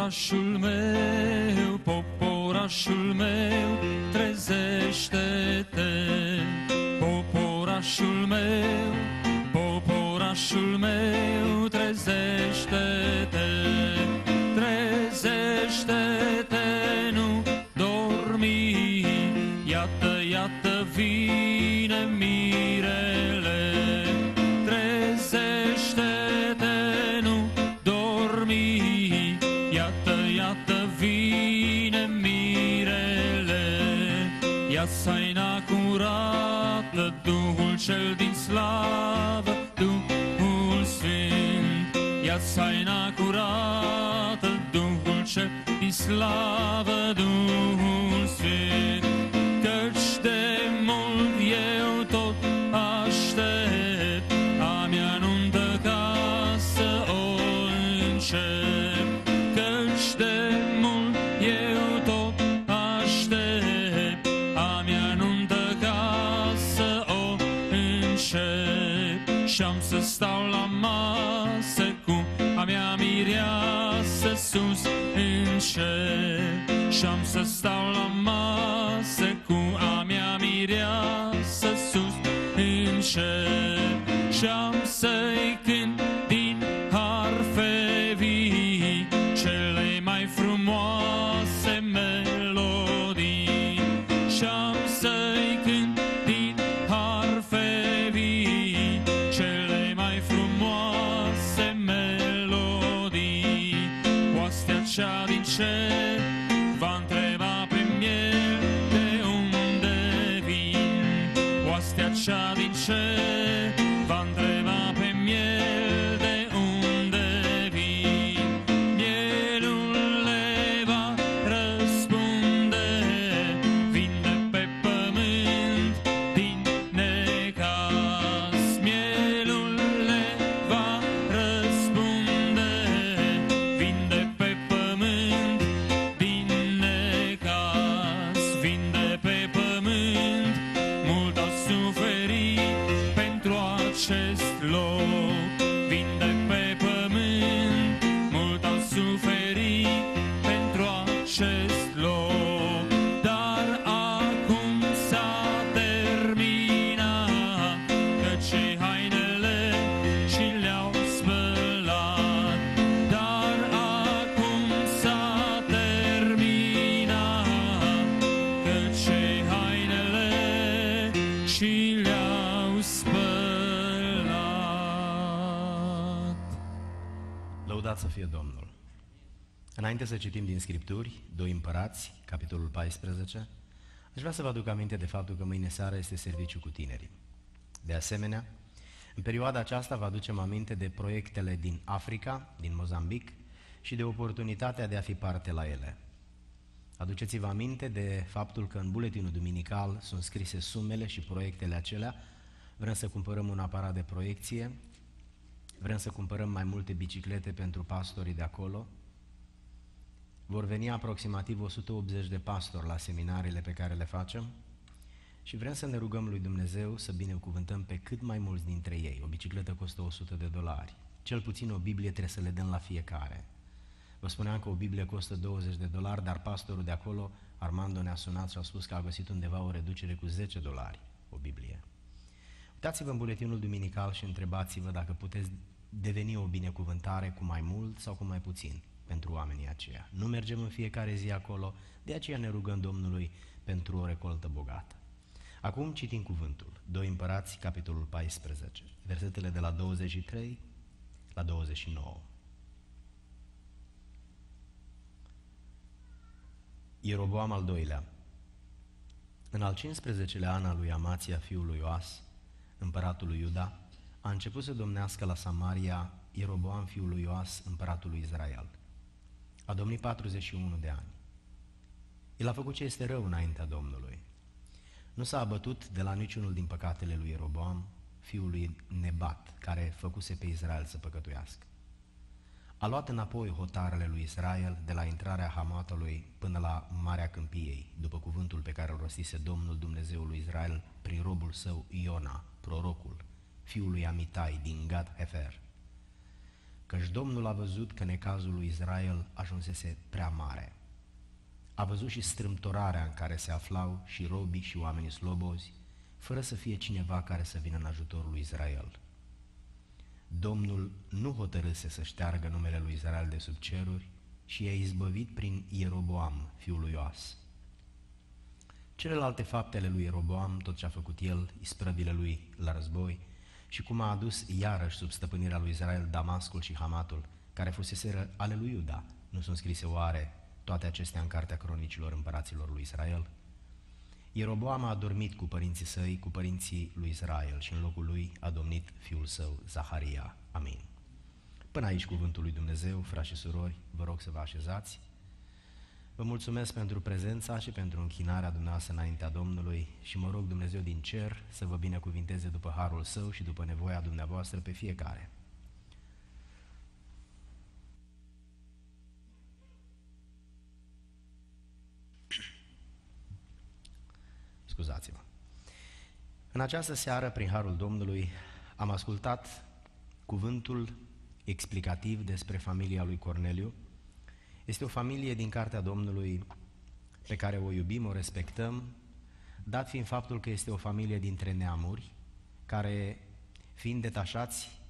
Poporașul meu, poporașul meu, trezește-te. Poporașul meu, poporașul meu, trezește-te. Trezește-te, nu dormi, iată, iată vine mirele. Trezește-te, nu dormi, iată, iată vine mirele. Ia saina curată, Duhul cel din slavă, Duhul Sfânt. Ia saina curată, Duhul cel din slavă, Duhul Sfânt. Căci de mult eu tot aștept a mea nuntă ca să o încep. Căci de mult eu tot aștept a mea nuntă ca să o încep. Și-am să stau la masă cu a mea mireasă sus în cer. Și-am să stau la masă cu a mea mireasă sus în cer. Și-am să-i cânt din harfe vii cele mai frumoase melodii. Și-am să-i cânt din harfe vii cele mai frumoase melodii. Oastea cea din cer va întreba pe miel de unde vin. Oastea cea din cer va întreba pe miel de unde vin. Mielul le va răspunde, vin de pe pământ din necaz. Mielul le va răspunde, vin de pe pământ din necaz. Vin de pe pământ, mult au suferit pentru acest loc. Vin de pe pământ, mult au suferit pentru acest loc. Dar acum s-a terminat, căci hainele și le-au spălat. Dar acum s-a terminat, căci hainele și le-au spălat. Lăudat să fie Domnul! Înainte să citim din Scripturi, 2 Împărați, capitolul 14, aș vrea să vă aduc aminte de faptul că mâine seară este serviciu cu tinerii. De asemenea, în perioada aceasta vă aducem aminte de proiectele din Africa, din Mozambic și de oportunitatea de a fi parte la ele. Aduceți-vă aminte de faptul că în buletinul duminical sunt scrise sumele și proiectele acelea. Vrem să cumpărăm un aparat de proiecție, vrem să cumpărăm mai multe biciclete pentru pastorii de acolo. Vor veni aproximativ 180 de pastori la seminariile pe care le facem și vrem să ne rugăm lui Dumnezeu să binecuvântăm pe cât mai mulți dintre ei. O bicicletă costă $100, cel puțin o Biblie trebuie să le dăm la fiecare. Vă spuneam că o Biblie costă $20, dar pastorul de acolo, Armando, ne-a sunat și a spus că a găsit undeva o reducere cu $10 o Biblie. Uitați-vă în buletinul duminical și întrebați-vă dacă puteți deveni o binecuvântare cu mai mult sau cu mai puțin pentru oamenii aceia. Nu mergem în fiecare zi acolo, de aceea ne rugăm Domnului pentru o recoltă bogată. Acum citim cuvântul, 2 Împărați, capitolul 14, versetele de la 23 la 29. Ieroboam al doilea. În al 15-lea an al lui Amația, fiul lui Ioas, împăratul lui Iuda, a început să domnească la Samaria Ieroboam, fiul lui Ioas, împăratul lui Israel. A domnit 41 de ani. El a făcut ce este rău înaintea Domnului. Nu s-a abătut de la niciunul din păcatele lui Ieroboam, fiul lui Nebat, care făcuse pe Israel să păcătuiască. A luat înapoi hotarele lui Israel de la intrarea Hamatului până la Marea Câmpiei, după cuvântul pe care îl rostise Domnul Dumnezeul lui Israel prin robul său Iona, prorocul, fiul lui Amitai din Gad Hefer. căci Domnul a văzut că necazul lui Israel ajunsese prea mare. A văzut și strâmtorarea în care se aflau și robii și oamenii slobozi, fără să fie cineva care să vină în ajutorul lui Israel. Domnul nu hotărâse să șteargă numele lui Israel de sub ceruri și i-a izbăvit prin Ieroboam, fiul lui Ioas. Celelalte faptele lui Ieroboam, tot ce a făcut el, isprăvile lui la război, și cum a adus iarăși sub stăpânirea lui Israel Damascul și Hamatul, care fuseseră ale lui Iuda, nu sunt scrise oare toate acestea în cartea cronicilor împăraților lui Israel? Ieroboam a adormit cu părinții săi, cu părinții lui Israel, și în locul lui a domnit fiul său, Zaharia. Amin. Până aici cuvântul lui Dumnezeu, frați și surori, vă rog să vă așezați. Vă mulțumesc pentru prezența și pentru închinarea dumneavoastră înaintea Domnului și mă rog Dumnezeu din cer să vă binecuvinteze după harul Său și după nevoia dumneavoastră pe fiecare. Scuzați-mă. În această seară, prin harul Domnului, am ascultat cuvântul explicativ despre familia lui Corneliu. Este o familie din cartea Domnului pe care o iubim, o respectăm, dat fiind faptul că este o familie dintre neamuri, care, fiind detașați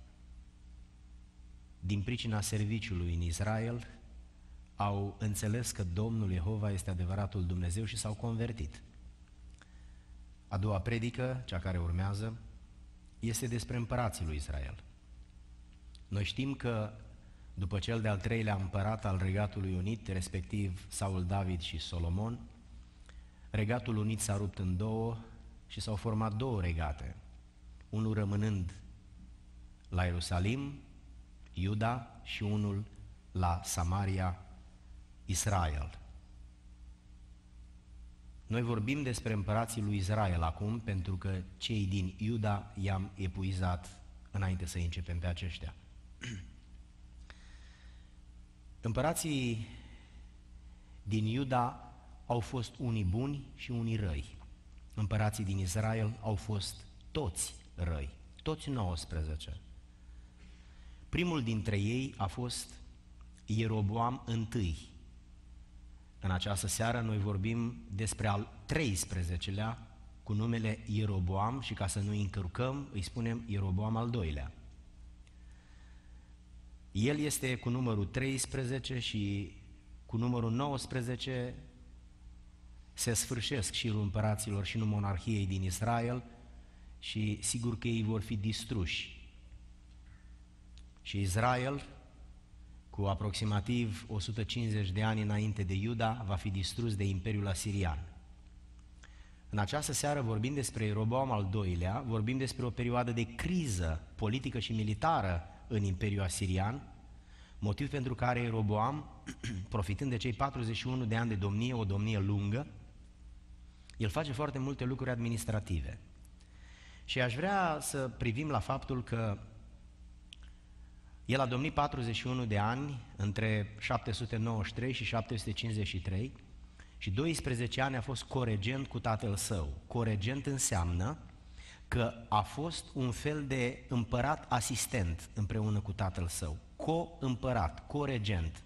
din pricina serviciului în Israel, au înțeles că Domnul Jehova este adevăratul Dumnezeu și s-au convertit. A doua predică, cea care urmează, este despre împărații lui Israel. Noi știm că după cel de-al treilea împărat al Regatului Unit, respectiv Saul, David și Solomon, Regatul Unit s-a rupt în două și s-au format două regate, unul rămânând la Ierusalim, Iuda, și unul la Samaria, Israel. Noi vorbim despre împărații lui Israel acum, pentru că cei din Iuda i-am epuizat înainte să începem pe aceștia. Împărații din Iuda au fost unii buni și unii răi. Împărații din Israel au fost toți răi, toți 19. Primul dintre ei a fost Ieroboam I. În această seară noi vorbim despre al 13-lea cu numele Ieroboam și ca să nu încărcăm îi spunem Ieroboam al II-lea. El este cu numărul 13 și cu numărul 19 se sfârșesc șirul împăraților și nu monarhiei din Israel și sigur că ei vor fi distruși. Și Israel, cu aproximativ 150 de ani înainte de Iuda, va fi distrus de Imperiul Asirian. În această seară vorbim despre Ieroboam al II-lea, vorbim despre o perioadă de criză politică și militară în Imperiul Asirian, motiv pentru care Ieroboam, profitând de cei 41 de ani de domnie, o domnie lungă, el face foarte multe lucruri administrative. Și aș vrea să privim la faptul că el a domnit 41 de ani, între 793 și 753, și 12 ani a fost coregent cu tatăl său. Coregent înseamnă că a fost un fel de împărat asistent împreună cu tatăl său. Co-împărat, coregent.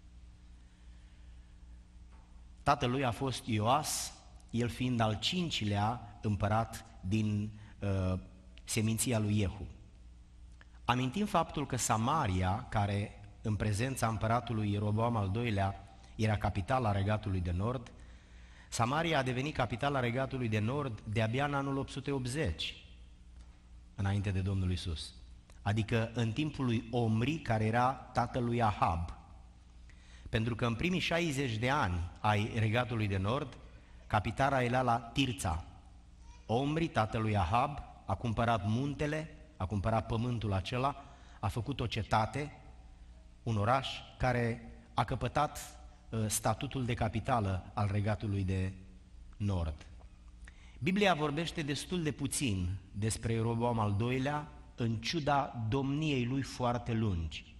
Tatăl lui a fost Ioas, el fiind al 5-lea împărat din seminția lui Iehu. Amintim faptul că Samaria, care în prezența împăratului Ieroboam al II-lea era capitala Regatului de Nord, Samaria a devenit capitala Regatului de Nord de-abia în anul 880, înainte de Domnul Iisus. Adică în timpul lui Omri, care era tatăl lui Ahab. Pentru că în primii 60 de ani ai Regatului de Nord, capitala era la Tirța. Omri, tatăl lui Ahab, a cumpărat muntele, a cumpărat pământul acela, a făcut o cetate, un oraș care a căpătat statutul de capitală al Regatului de Nord. Biblia vorbește destul de puțin despre Ieroboam al II-lea, în ciuda domniei lui foarte lungi.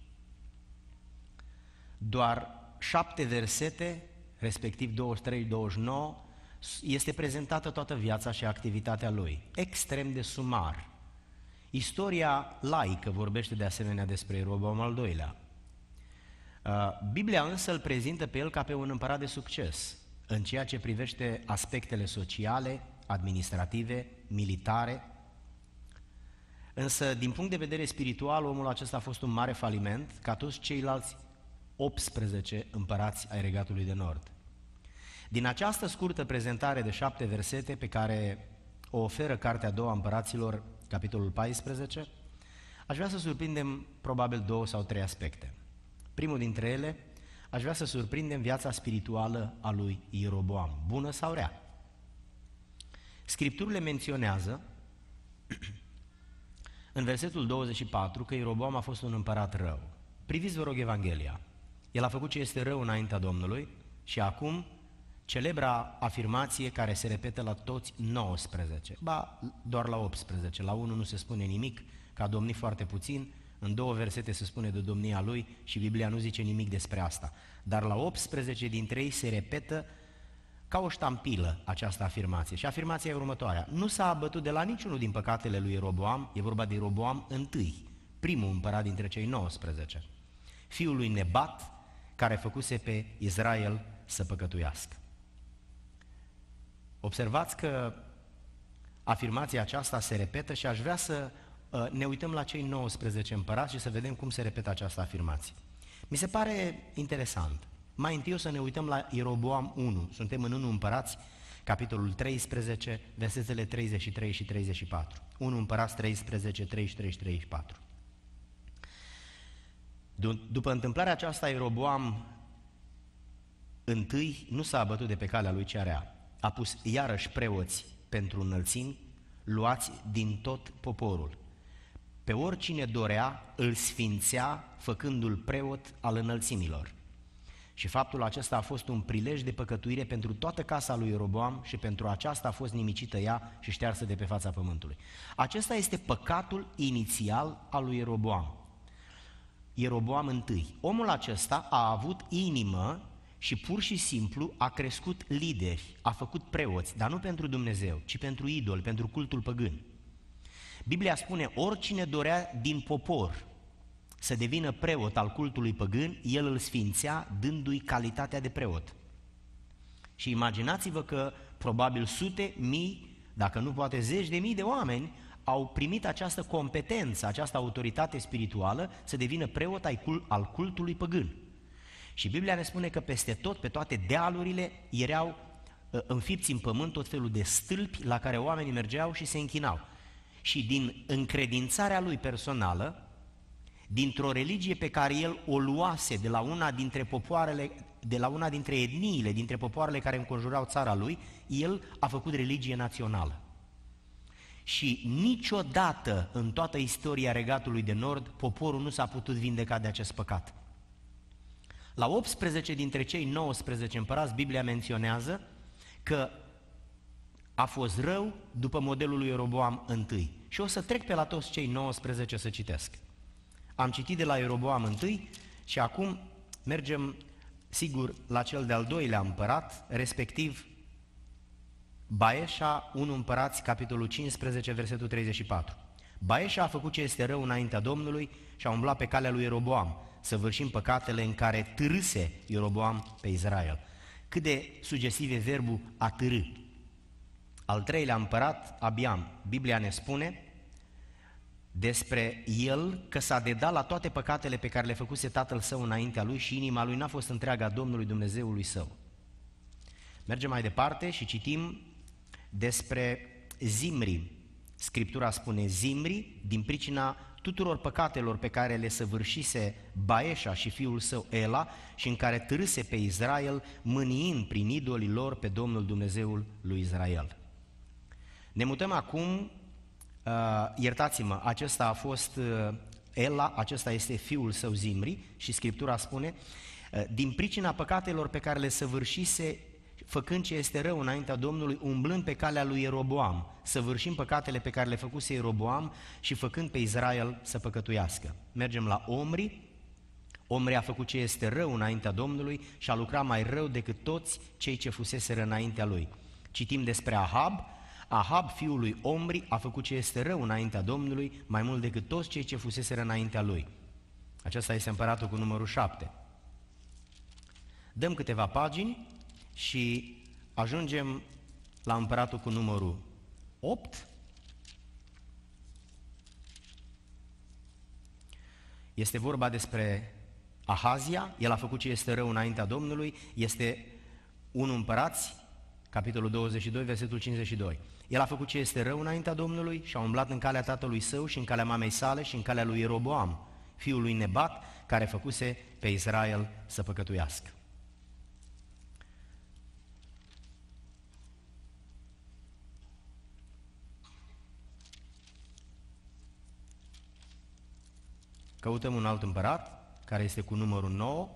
Doar 7 versete, respectiv 23-29, este prezentată toată viața și activitatea lui, extrem de sumar. Istoria laică vorbește de asemenea despre Ieroboam al II-lea. Biblia însă îl prezintă pe el ca pe un împărat de succes în ceea ce privește aspectele sociale, administrative, militare. Însă, din punct de vedere spiritual, omul acesta a fost un mare faliment, ca toți ceilalți 18 împărați ai Regatului de Nord. Din această scurtă prezentare de 7 versete pe care o oferă Cartea a doua Împăraților, capitolul 14, aș vrea să surprindem probabil 2 sau 3 aspecte. Primul dintre ele, aș vrea să surprindem viața spirituală a lui Ieroboam, bună sau rea. Scripturile menționează în versetul 24 că Ieroboam a fost un împărat rău. Priviți, vă rog, Evanghelia. El a făcut ce este rău înaintea Domnului și acum celebra afirmație care se repetă la toți 19, ba doar la 18, la 1 nu se spune nimic, că a domnit foarte puțin, în 2 versete se spune de domnia lui și Biblia nu zice nimic despre asta, dar la 18 dintre ei se repetă ca o ștampilă această afirmație și afirmația e următoarea: nu s-a abătut de la niciunul din păcatele lui Ieroboam, e vorba de Ieroboam I, primul împărat dintre cei 19, fiul lui Nebat, care făcuse pe Israel să păcătuiască. Observați că afirmația aceasta se repetă și aș vrea să ne uităm la cei 19 împărați și să vedem cum se repetă această afirmație. Mi se pare interesant. Mai întâi o să ne uităm la Ieroboam 1. Suntem în 1 Împărați, capitolul 13, versetele 33 și 34. 1 Împărați 13, 33 și 34. După întâmplarea aceasta, Ieroboam I nu s-a abătut de pe calea lui cea rea. A pus iarăși preoți pentru înălțimi, luați din tot poporul. Pe oricine dorea, îl sfințea, făcându-l preot al înălțimilor. Și faptul acesta a fost un prilej de păcătuire pentru toată casa lui Ieroboam și pentru aceasta a fost nimicită ea și ștearsă de pe fața pământului. Acesta este păcatul inițial al lui Ieroboam. Ieroboam I. Omul acesta a avut inimă și pur și simplu a crescut lideri, a făcut preoți, dar nu pentru Dumnezeu, ci pentru idol, pentru cultul păgân. Biblia spune, oricine dorea din popor să devină preot al cultului păgân, el îl sfințea dându-i calitatea de preot. Și imaginați-vă că probabil sute, mii, dacă nu poate zeci de mii de oameni au primit această competență, această autoritate spirituală să devină preot al cultului păgân. Și Biblia ne spune că peste tot, pe toate dealurile, erau înfipți în pământ tot felul de stâlpi la care oamenii mergeau și se închinau. Și din încredințarea lui personală, dintr-o religie pe care el o luase de la una dintre popoarele, de la una dintre etniile, dintre popoarele care înconjurau țara lui, el a făcut religie națională. Și niciodată în toată istoria Regatului de Nord, poporul nu s-a putut vindeca de acest păcat. La 18 dintre cei 19 împărați, Biblia menționează că a fost rău după modelul lui Ieroboam I. Și o să trec pe la toți cei 19 să citesc. Am citit de la Ieroboam I și acum mergem, sigur, la cel de-al doilea împărat, respectiv Baeșa, 1 Împărați, capitolul 15, versetul 34. Baeșa a făcut ce este rău înaintea Domnului și a umblat pe calea lui Ieroboam, săvârșind păcatele în care târâse Ieroboam pe Israel. Cât de sugestiv e verbul a târâ. Al treilea împărat, Abiam, Biblia ne spune despre el că s-a dedat la toate păcatele pe care le făcuse tatăl său înaintea lui și inima lui n-a fost întreaga Domnului Dumnezeului său. Mergem mai departe și citim despre Zimri. Scriptura spune Zimri, din pricina tuturor păcatelor pe care le săvârșise Baeșa și fiul său Ela și în care târâse pe Israel, mâniind prin idolii lor pe Domnul Dumnezeul lui Israel. Ne mutăm acum, iertați-mă, acesta a fost Ela, acesta este fiul său Zimri și Scriptura spune, din pricina păcatelor pe care le săvârșise, făcând ce este rău înaintea Domnului, umblând pe calea lui Ieroboam, săvârșind păcatele pe care le făcuse Ieroboam și făcând pe Israel să păcătuiască. Mergem la Omri. Omri a făcut ce este rău înaintea Domnului și a lucrat mai rău decât toți cei ce fuseseră înaintea lui. Citim despre Ahab. Ahab, fiul lui Omri, a făcut ce este rău înaintea Domnului, mai mult decât toți cei ce fuseseră înaintea lui. Acesta este împăratul cu numărul 7. Dăm câteva pagini și ajungem la împăratul cu numărul 8. Este vorba despre Ahazia, el a făcut ce este rău înaintea Domnului, este 1 Împărați, capitolul 22, versetul 52. El a făcut ce este rău înaintea Domnului și a umblat în calea tatălui său și în calea mamei sale și în calea lui Ieroboam, fiul lui Nebat, care făcuse pe Israel să păcătuiască. Căutăm un alt împărat, care este cu numărul 9,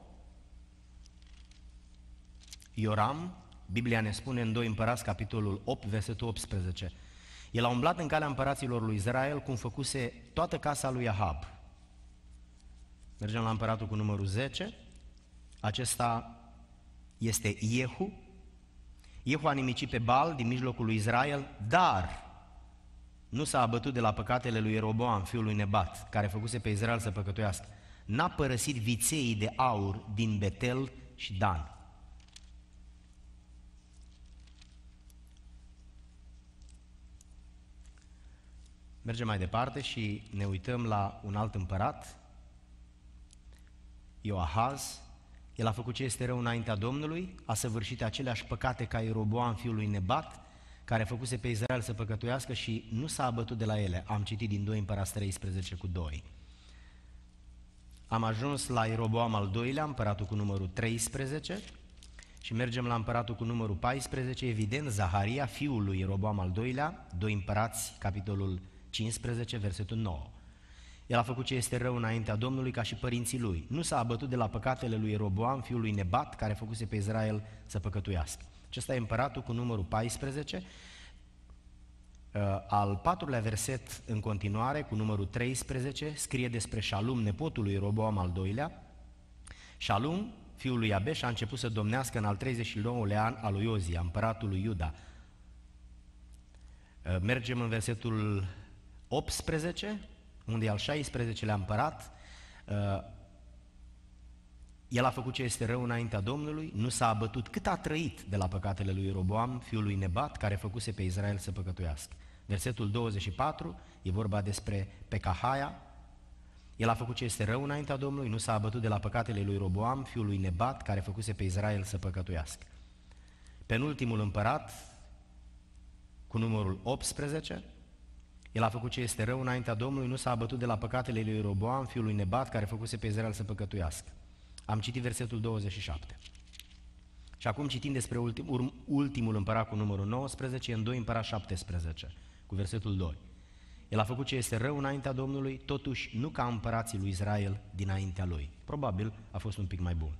Ioram. Biblia ne spune în 2 Împărați, capitolul 8, versetul 18. El a umblat în calea împăraților lui Israel, cum făcuse toată casa lui Ahab. Mergem la împăratul cu numărul 10. Acesta este Iehu. Iehu a nimicit pe Baal din mijlocul lui Israel, dar nu s-a abătut de la păcatele lui Ieroboam, fiul lui Nebat, care făcuse pe Israel să păcătuiască. N-a părăsit vițeii de aur din Betel și Dan. Mergem mai departe și ne uităm la un alt împărat, Ioahaz. El a făcut ce este rău înaintea Domnului, a săvârșit aceleași păcate ca Ieroboam, fiul lui Nebat, care făcuse pe Israel să păcătuiască și nu s-a abătut de la ele. Am citit din 2 Împărați 13 cu 2. Am ajuns la Ieroboam al doilea, împăratul cu numărul 13, și mergem la împăratul cu numărul 14, evident, Zaharia, fiul lui Ieroboam al doilea, 2 Împărați, capitolul 15, versetul 9. El a făcut ce este rău înaintea Domnului ca și părinții lui. Nu s-a abătut de la păcatele lui Ieroboam, fiul lui Nebat, care făcuse pe Israel să păcătuiască. Acesta e împăratul cu numărul 14. Al patrulea verset în continuare, cu numărul 13, scrie despre Șalum, nepotul lui Ieroboam al doilea. Șalum, fiul lui Abeș, a început să domnească în al 39-lea an al lui Ozia, împăratul lui Iuda. Mergem în versetul 18, unde e al 16-lea împărat. El a făcut ce este rău înaintea Domnului, nu s-a abătut cât a trăit de la păcatele lui Ieroboam, fiul lui Nebat, care făcuse pe Israel să păcătuiască. Versetul 24 e vorba despre Pecahaia. El a făcut ce este rău înaintea Domnului, nu s-a abătut de la păcatele lui Ieroboam, fiul lui Nebat, care făcuse pe Israel să păcătuiască. Penultimul împărat, cu numărul 18, el a făcut ce este rău înaintea Domnului, nu s-a abătut de la păcatele lui Ieroboam, fiul lui Nebat, care făcuse pe Israel să păcătuiască. Am citit versetul 27. Și acum citim despre ultimul împărat cu numărul 19, în 2 Împărați 17, cu versetul 2. El a făcut ce este rău înaintea Domnului, totuși nu ca împărații lui Israel dinaintea lui. Probabil a fost un pic mai bun.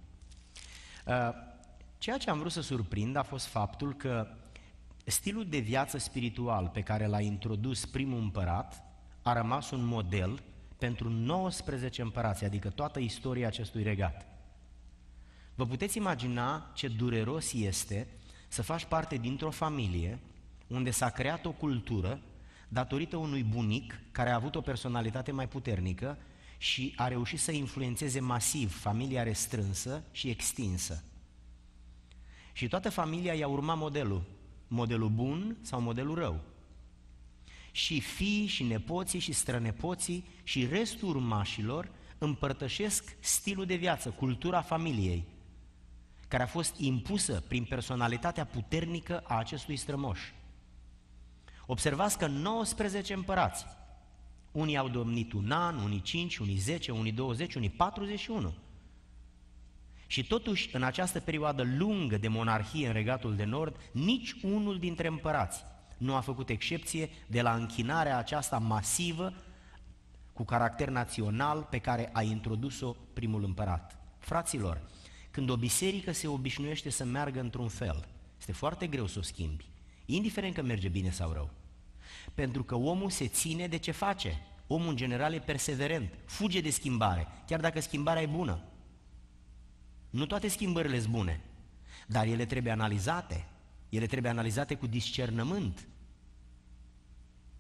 Ceea ce am vrut să surprind a fost faptul că stilul de viață spiritual pe care l-a introdus primul împărat a rămas un model pentru 19 împărați, adică toată istoria acestui regat. Vă puteți imagina ce dureros este să faci parte dintr-o familie unde s-a creat o cultură datorită unui bunic care a avut o personalitate mai puternică și a reușit să influențeze masiv familia restrânsă și extinsă. Și toată familia i-a urmat modelul bun sau modelul rău. Și fiii și nepoții și strănepoții și restul urmașilor împărtășesc stilul de viață, cultura familiei, care a fost impusă prin personalitatea puternică a acestui strămoș. Observați că 19 împărați, unii au domnit un an, unii 5, unii 10, unii 20, unii 41. Și totuși, în această perioadă lungă de monarhie în Regatul de Nord, nici unul dintre împărați nu a făcut excepție de la închinarea aceasta masivă cu caracter național pe care a introdus-o primul împărat. Fraților, când o biserică se obișnuiește să meargă într-un fel, este foarte greu să o schimbi, indiferent că merge bine sau rău. Pentru că omul se ține de ce face. Omul în general e perseverent, fuge de schimbare, chiar dacă schimbarea e bună. Nu toate schimbările sunt bune, dar ele trebuie analizate cu discernământ.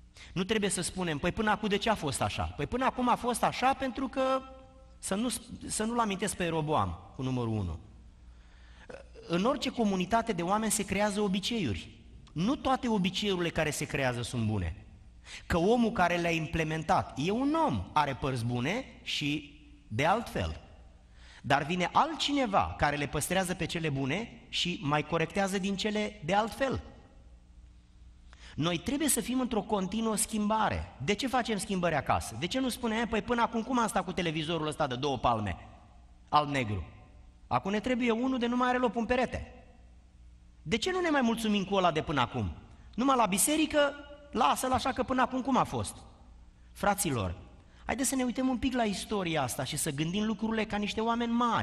Nu trebuie să spunem, păi până acum de ce a fost așa? Păi până acum a fost așa pentru că să nu-l amintesc pe Ieroboam cu numărul 1. În orice comunitate de oameni se creează obiceiuri. Nu toate obiceiurile care se creează sunt bune. Că omul care le-a implementat e un om, are părți bune și de altfel. Dar vine altcineva care le păstrează pe cele bune și mai corectează din cele de altfel. Noi trebuie să fim într-o continuă schimbare. De ce facem schimbări acasă? De ce nu spunem, păi până acum cum am stat cu televizorul ăsta de 2 palme, alb-negru? Acum ne trebuie unul de nu mai are loc în perete. De ce nu ne mai mulțumim cu ăla de până acum? Numai la biserică, lasă-l așa că până acum cum a fost? Fraților, haideți să ne uităm un pic la istoria asta și să gândim lucrurile ca niște oameni mari.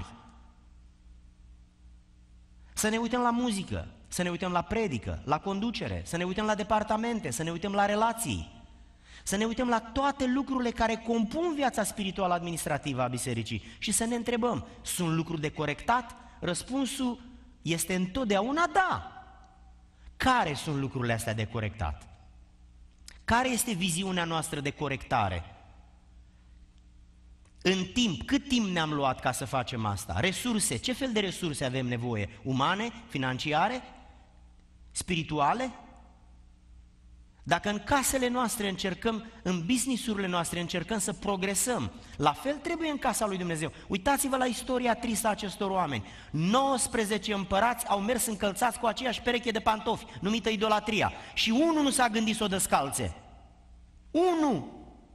Să ne uităm la muzică, să ne uităm la predică, la conducere, să ne uităm la departamente, să ne uităm la relații, să ne uităm la toate lucrurile care compun viața spirituală administrativă a bisericii și să ne întrebăm, sunt lucruri de corectat? Răspunsul este întotdeauna da. Care sunt lucrurile astea de corectat? Care este viziunea noastră de corectare? În timp, cât timp ne-am luat ca să facem asta? Resurse, ce fel de resurse avem nevoie? Umane, financiare, spirituale? Dacă în casele noastre încercăm, în business-urile noastre încercăm să progresăm, la fel trebuie în casa lui Dumnezeu. Uitați-vă la istoria tristă a acestor oameni. 19 împărați au mers încălțați cu aceeași pereche de pantofi, numită idolatria. Și unul nu s-a gândit să o descalțe. Unul!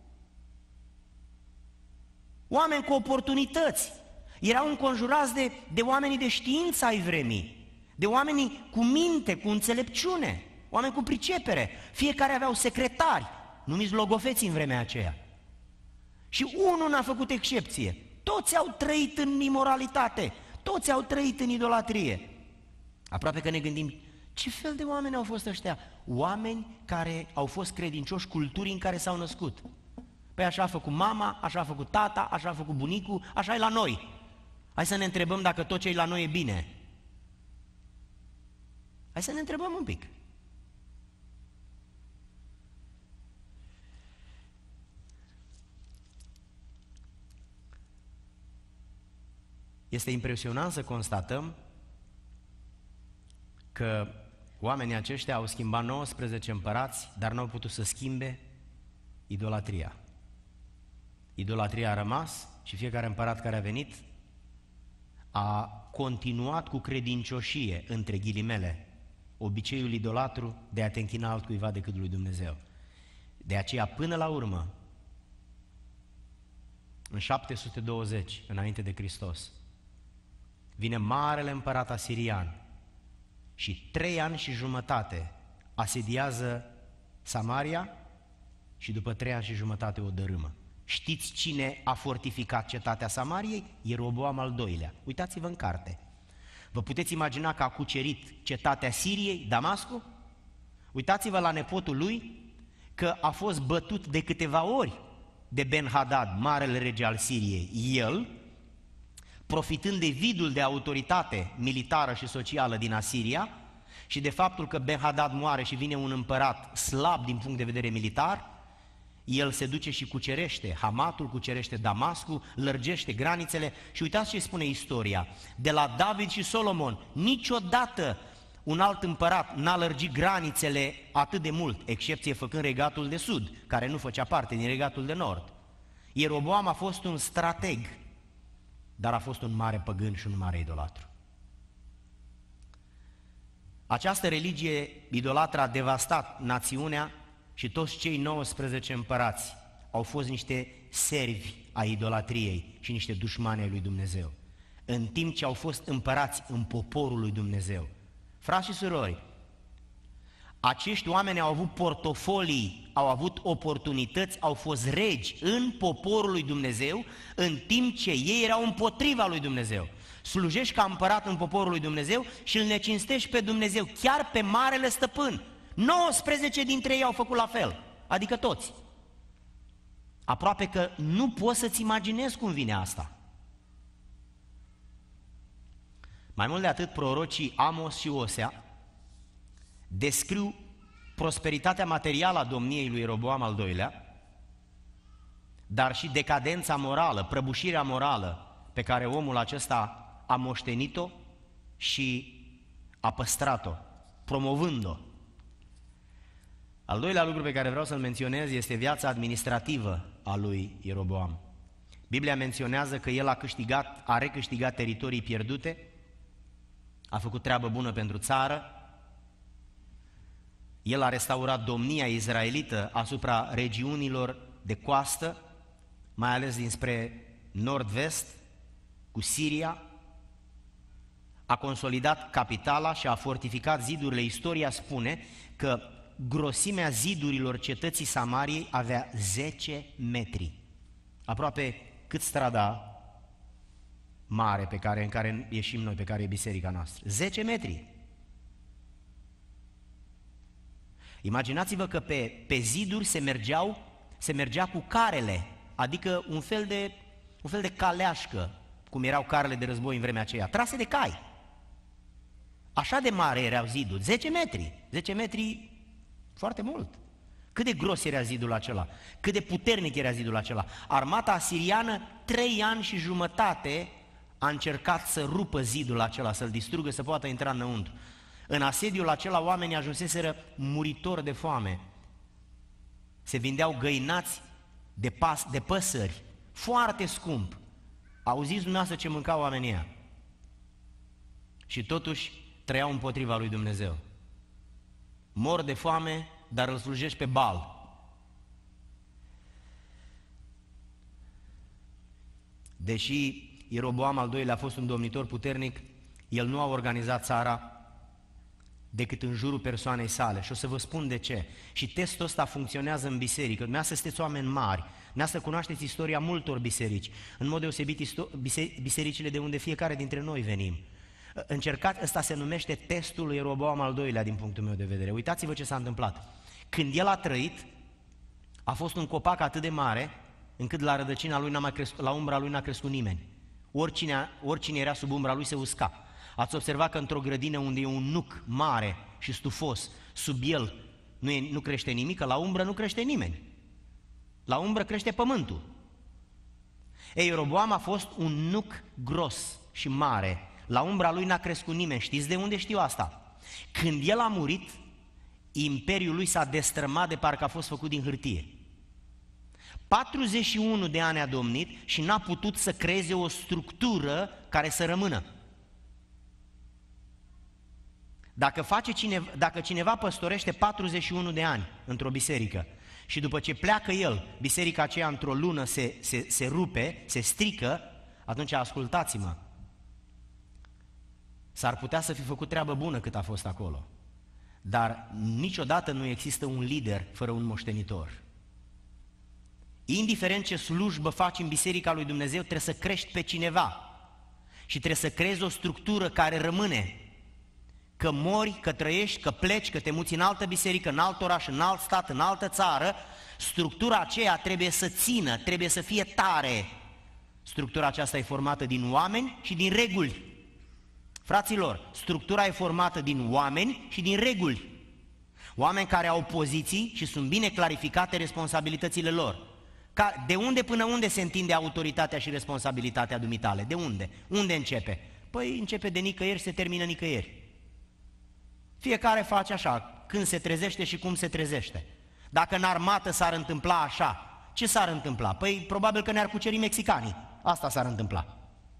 Oameni cu oportunități. Erau înconjurați de oamenii de știință ai vremii, de oamenii cu minte, cu înțelepciune, oameni cu pricepere. Fiecare aveau secretari, numiți logofeți în vremea aceea. Și unul n-a făcut excepție. Toți au trăit în imoralitate, toți au trăit în idolatrie. Aproape că ne gândim, ce fel de oameni au fost ăștia? Oameni care au fost credincioși culturii în care s-au născut. Păi așa a făcut mama, așa a făcut tata, așa a făcut bunicul, așa e la noi. Hai să ne întrebăm dacă tot ce e la noi e bine. Hai să ne întrebăm un pic. Este impresionant să constatăm că oamenii aceștia au schimbat 19 împărați, dar n-au putut să schimbe idolatria. Idolatria a rămas și fiecare împărat care a venit a continuat cu credincioșie, între ghilimele, obiceiul idolatru de a te închina altcuiva decât lui Dumnezeu. De aceea, până la urmă, în 720, înainte de Hristos, vine marele împărat asirian și 3 ani și jumătate asediază Samaria și după 3 ani și jumătate o dărâmă. Știți cine a fortificat cetatea Samariei? Ieroboam al II-lea. Uitați-vă în carte. Vă puteți imagina că a cucerit cetatea Siriei, Damascul? Uitați-vă la nepotul lui că a fost bătut de câteva ori de Ben-Hadad, marele rege al Siriei. El, profitând de vidul de autoritate militară și socială din Asiria și de faptul că Ben-Hadad moare și vine un împărat slab din punct de vedere militar, el se duce și cucerește Hamatul, cucerește Damascul, lărgește granițele și uitați ce spune istoria. De la David și Solomon, niciodată un alt împărat n-a lărgit granițele atât de mult, excepție făcând Regatul de Sud, care nu făcea parte din Regatul de Nord. Ieroboam a fost un strateg, dar a fost un mare păgân și un mare idolatru. Această religie idolatră a devastat națiunea și toți cei 19 împărați au fost niște servi ai idolatriei și niște dușmani ai lui Dumnezeu, în timp ce au fost împărați în poporul lui Dumnezeu. Frați și surori, acești oameni au avut portofolii, au avut oportunități, au fost regi în poporul lui Dumnezeu, în timp ce ei erau împotriva lui Dumnezeu. Slujești ca împărat în poporul lui Dumnezeu și îl necinstești pe Dumnezeu, chiar pe marele stăpân. 19 dintre ei au făcut la fel, adică toți. Aproape că nu poți să-ți imaginezi cum vine asta. Mai mult de atât, prorocii Amos și Osea descriu prosperitatea materială a domniei lui Ieroboam al II-lea, dar și decadența morală, prăbușirea morală pe care omul acesta a moștenit-o și a păstrat-o, promovând-o. Al doilea lucru pe care vreau să-l menționez este viața administrativă a lui Ieroboam. Biblia menționează că el a recâștigat teritorii pierdute, a făcut treabă bună pentru țară, el a restaurat domnia izraelită asupra regiunilor de coastă, mai ales dinspre nord-vest, cu Siria, a consolidat capitala și a fortificat zidurile. Istoria spune că grosimea zidurilor cetății Samariei avea 10 metri, aproape cât strada mare în care ieșim noi, pe care e biserica noastră. 10 metri. Imaginați-vă că pe ziduri se mergea cu carele, adică un fel de caleașcă, cum erau carele de război în vremea aceea, trase de cai. Așa de mare erau ziduri, 10 metri. 10 metri, foarte mult. Cât de gros era zidul acela, cât de puternic era zidul acela. Armata asiriană 3 ani și jumătate a încercat să rupă zidul acela, să-l distrugă, să poată intra înăuntru. În asediul acela oamenii ajunseseră muritori de foame. Se vindeau găinați de păsări, foarte scump. Auziți dumneavoastră ce mâncau oamenii ăia? Și totuși trăiau împotriva lui Dumnezeu. Mor de foame, dar îl slujești pe Baal. Deși Ieroboam al II-lea a fost un domnitor puternic, el nu a organizat țara decât în jurul persoanei sale. Și o să vă spun de ce. Și testul ăsta funcționează în biserică. Dumneavoastră sunteți oameni mari, dumneavoastră cunoașteți istoria multor biserici, în mod deosebit bisericile de unde fiecare dintre noi venim. Încercați, ăsta se numește testul lui Ieroboam al II-lea din punctul meu de vedere. Uitați-vă ce s-a întâmplat. Când el a trăit, a fost un copac atât de mare, încât la rădăcina lui la umbra lui n-a crescut nimeni. Oricine era sub umbra lui se usca. Ați observat că într-o grădină unde e un nuc mare și stufos, sub el nu crește nimic, că la umbră nu crește nimeni. La umbră crește pământul. Ieroboam a fost un nuc gros și mare. La umbra lui n-a crescut nimeni. Știți de unde știu asta? Când el a murit, imperiul lui s-a destrămat de parcă a fost făcut din hârtie. 41 de ani a domnit și n-a putut să creeze o structură care să rămână. Dacă cineva păstorește 41 de ani într-o biserică și după ce pleacă el, biserica aceea într-o lună se rupe, se strică, atunci ascultați-mă, s-ar putea să fi făcut treabă bună cât a fost acolo, dar niciodată nu există un lider fără un moștenitor. Indiferent ce slujbă faci în biserica lui Dumnezeu, trebuie să crești pe cineva și trebuie să creezi o structură care rămâne. Că mori, că trăiești, că pleci, că te muți în altă biserică, în alt oraș, în alt stat, în altă țară, structura aceea trebuie să țină, trebuie să fie tare. Structura aceasta e formată din oameni și din reguli. Fraților, structura e formată din oameni și din reguli. Oameni care au poziții și sunt bine clarificate responsabilitățile lor. De unde până unde se întinde autoritatea și responsabilitatea dumitale? De unde? Unde începe? Păi începe de nicăieri și se termină nicăieri. Fiecare face așa, când se trezește și cum se trezește. Dacă în armată s-ar întâmpla așa, ce s-ar întâmpla? Păi probabil că ne-ar cuceri mexicanii. Asta s-ar întâmpla.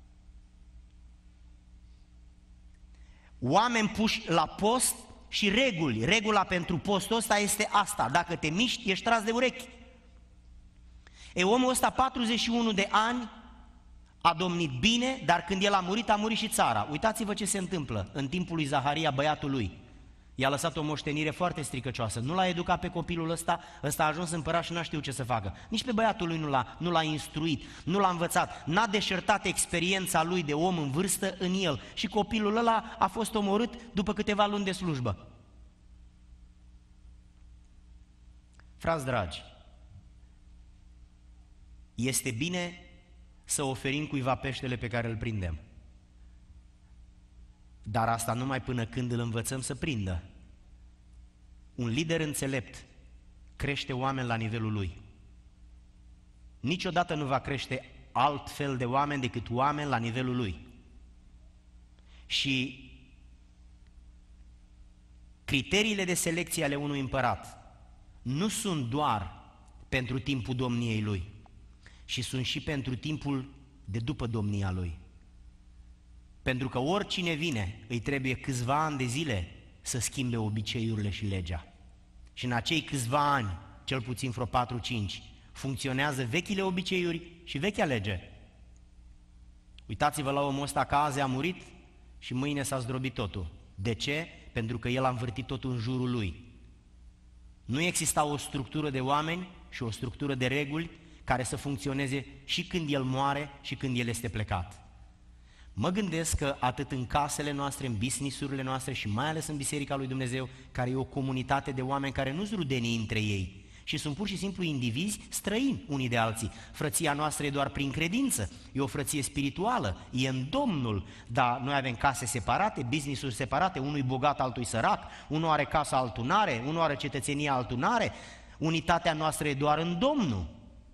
Oameni puși la post și reguli. Regula pentru postul ăsta este asta. Dacă te miști, ești tras de urechi. Omul ăsta 41 de ani a domnit bine, dar când el a murit și țara. Uitați-vă ce se întâmplă în timpul lui Zaharia, băiatul lui. I-a lăsat o moștenire foarte stricăcioasă. Nu l-a educat pe copilul ăsta a ajuns împărat și n-a știut ce să facă. Nici pe băiatul lui nu l-a instruit, nu l-a învățat, n-a deșertat experiența lui de om în vârstă în el. Și copilul ăla a fost omorât după câteva luni de slujbă. Frați dragi, este bine să oferim cuiva peștele pe care îl prindem. Dar asta numai până când îl învățăm să prindă. Un lider înțelept crește oameni la nivelul lui. Niciodată nu va crește alt fel de oameni decât oameni la nivelul lui. Și criteriile de selecție ale unui împărat nu sunt doar pentru timpul domniei lui, ci sunt și pentru timpul de după domnia lui. Pentru că oricine vine, îi trebuie câțiva ani de zile să schimbe obiceiurile și legea. Și în acei câțiva ani, cel puțin vreo 4-5, funcționează vechile obiceiuri și vechea lege. Uitați-vă la omul ăsta că azi a murit și mâine s-a zdrobit totul. De ce? Pentru că el a învârtit totul în jurul lui. Nu exista o structură de oameni și o structură de reguli care să funcționeze și când el moare și când el este plecat. Mă gândesc că atât în casele noastre, în business-urile noastre și mai ales în Biserica lui Dumnezeu, care e o comunitate de oameni care nu-s rudenii între ei, și sunt pur și simplu indivizi străini unii de alții. Frăția noastră e doar prin credință, e o frăție spirituală, e în Domnul, dar noi avem case separate, business-uri separate, unul e bogat, altul e sărac, unul are casă, altul n-are, unul are cetățenie, altul n-are, unitatea noastră e doar în Domnul.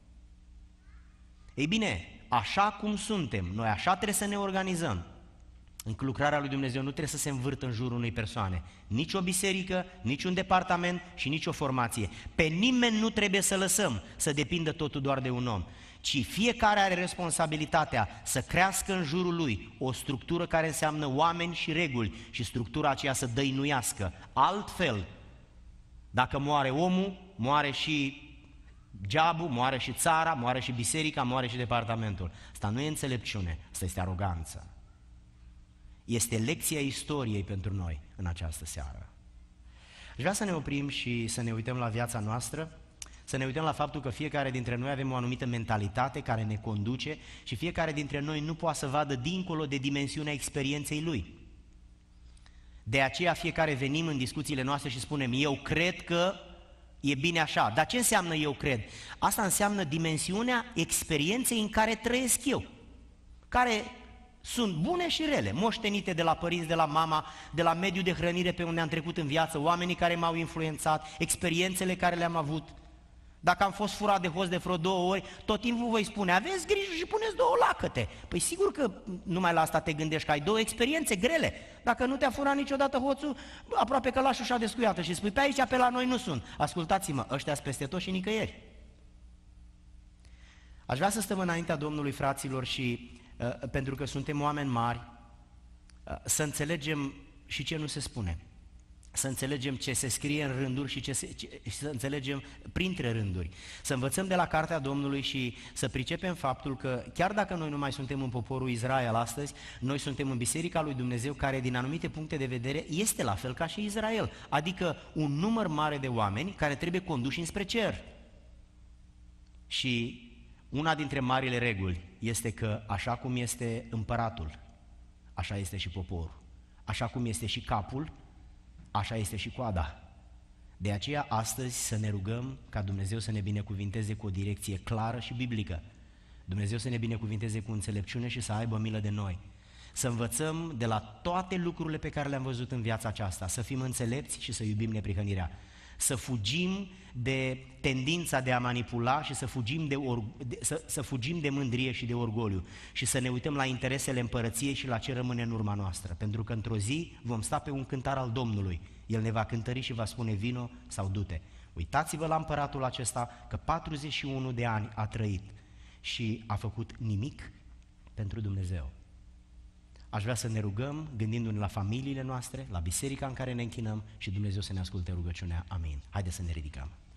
Ei bine, așa cum suntem, noi așa trebuie să ne organizăm. Încă lucrarea lui Dumnezeu nu trebuie să se învârtă în jurul unei persoane. Nici o biserică, nici un departament și nici o formație. Pe nimeni nu trebuie să lăsăm să depindă totul doar de un om, ci fiecare are responsabilitatea să crească în jurul lui o structură care înseamnă oameni și reguli și structura aceea să dăinuiască. Altfel, dacă moare omul, moare și geabul, moare și țara, moare și biserica, moare și departamentul. Asta nu e înțelepciune, asta este aroganță. Este lecția istoriei pentru noi în această seară. Aș vrea să ne oprim și să ne uităm la viața noastră, să ne uităm la faptul că fiecare dintre noi avem o anumită mentalitate care ne conduce și fiecare dintre noi nu poate să vadă dincolo de dimensiunea experienței lui. De aceea fiecare venim în discuțiile noastre și spunem, eu cred că e bine așa. Dar ce înseamnă eu cred? Asta înseamnă dimensiunea experienței în care trăiesc eu, care sunt bune și rele, moștenite de la părinți, de la mama, de la mediul de hrănire pe unde am trecut în viață, oamenii care m-au influențat, experiențele care le-am avut. Dacă am fost furat de hoț de vreo 2 ori, tot timpul voi spune, aveți grijă și puneți 2 lacăte. Păi sigur că numai la asta te gândești, că ai 2 experiențe grele. Dacă nu te-a furat niciodată hoțul, aproape că lași ușa descuiată și spui, pe aici, pe la noi nu sunt. Ascultați-mă, ăștia-s peste tot și nicăieri. Aș vrea să stăm înaintea Domnului, fraților, și pentru că suntem oameni mari, să înțelegem și ce nu se spune. Să înțelegem ce se scrie în rânduri și să înțelegem printre rânduri. Să învățăm de la Cartea Domnului și să pricepem faptul că chiar dacă noi nu mai suntem în poporul Israel astăzi, noi suntem în Biserica lui Dumnezeu care din anumite puncte de vedere este la fel ca și Israel, adică un număr mare de oameni care trebuie conduși înspre cer. Și una dintre marile reguli este că așa cum este împăratul, așa este și poporul, așa cum este și capul, așa este și coada. De aceea astăzi să ne rugăm ca Dumnezeu să ne binecuvinteze cu o direcție clară și biblică. Dumnezeu să ne binecuvinteze cu înțelepciune și să aibă milă de noi. Să învățăm de la toate lucrurile pe care le-am văzut în viața aceasta, să fim înțelepți și să iubim neprihănirea. Să fugim de tendința de a manipula și să fugim de mândrie și de orgoliu și să ne uităm la interesele împărăției și la ce rămâne în urma noastră, pentru că într-o zi vom sta pe un cântar al Domnului, El ne va cântări și va spune vino sau du-te. Uitați-vă la împăratul acesta că 41 de ani a trăit și a făcut nimic pentru Dumnezeu. Aș vrea să ne rugăm gândindu-ne la familiile noastre, la biserica în care ne închinăm și Dumnezeu să ne asculte rugăciunea. Amin. Haideți să ne ridicăm.